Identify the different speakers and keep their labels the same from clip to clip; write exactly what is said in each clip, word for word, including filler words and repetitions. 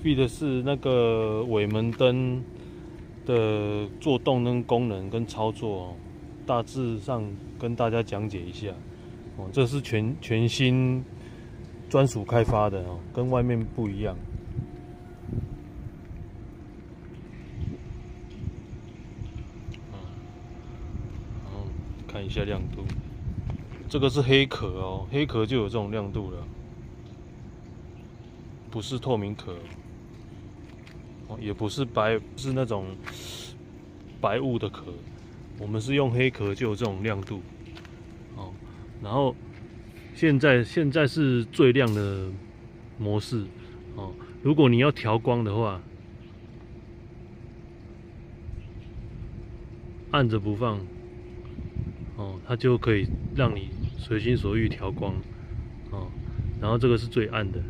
Speaker 1: 壁的是那个尾门灯的做动灯功能跟操作哦，大致上跟大家讲解一下哦。这是全全新专属开发的哦，跟外面不一样。然后看一下亮度，这个是黑壳哦，黑壳就有这种亮度了，不是透明壳。 也不是白，是那种白雾的壳，我们是用黑壳就有这种亮度，哦。然后现在现在是最亮的模式，哦。如果你要调光的话，按着不放，哦，它就可以让你随心所欲调光，哦。然后这个是最暗的，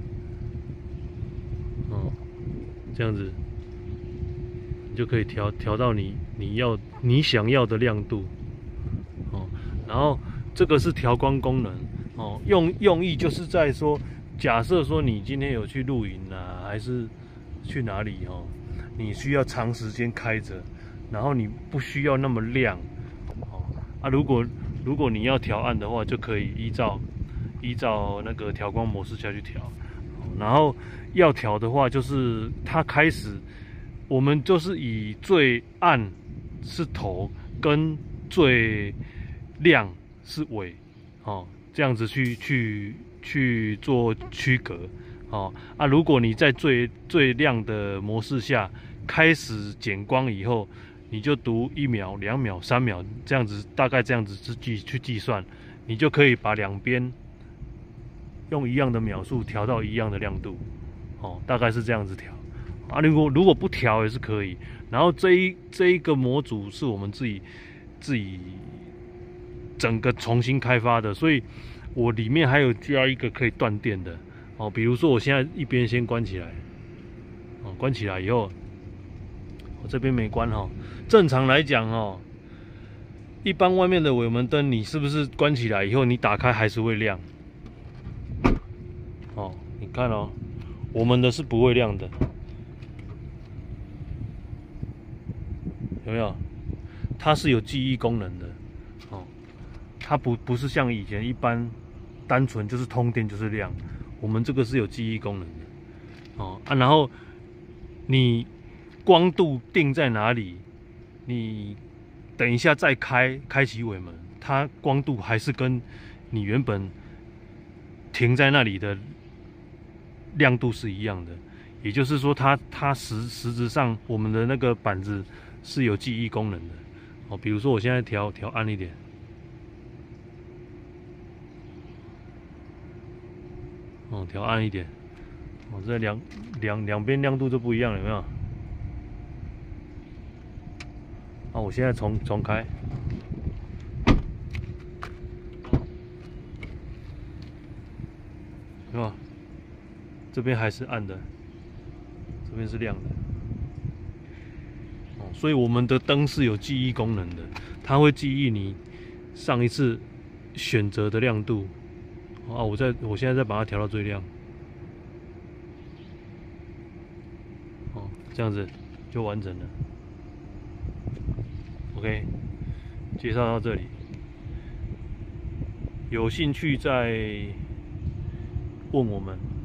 Speaker 1: 哦，这样子。 就可以调调到你你要你想要的亮度，哦，然后这个是调光功能，哦，用用意就是在说，假设说你今天有去露营啊，还是去哪里哦，你需要长时间开着，然后你不需要那么亮，哦啊，如果如果你要调暗的话，就可以依照依照那个调光模式下去调，然后要调的话，就是它开始。 我们就是以最暗是头，跟最亮是尾，哦，这样子去去去做区隔，哦啊，如果你在最最亮的模式下开始减光以后，你就读一秒、两秒、三秒这样子，大概这样子去计去计算，你就可以把两边用一样的秒数调到一样的亮度，哦，大概是这样子调。 啊，如果如果不调也是可以。然后这一这一个模组是我们自己自己整个重新开发的，所以我里面还有加一个可以断电的哦。比如说我现在一边先关起来，哦，关起来以后，我这边没关哈、哦。正常来讲哦，一般外面的尾门灯，你是不是关起来以后，你打开还是会亮？哦，你看哦，我们的是不会亮的。 有没有？它是有记忆功能的，哦，它不不是像以前一般单纯就是通电就是亮，我们这个是有记忆功能的，哦啊，然后你光度定在哪里，你等一下再开开启尾门，它光度还是跟你原本停在那里的亮度是一样的，也就是说它，它实实质上我们的那个板子。 是有记忆功能的哦，比如说我现在调调暗一点，哦，调暗一点，哦，这两两两边亮度就不一样了，有没有？啊，我现在重重开，是吧？这边还是暗的，这边是亮的。 所以我们的灯是有记忆功能的，它会记忆你上一次选择的亮度。啊，我在我现在再把它调到最亮。哦，这样子就完整了。OK， 介绍到这里，有兴趣再问我们。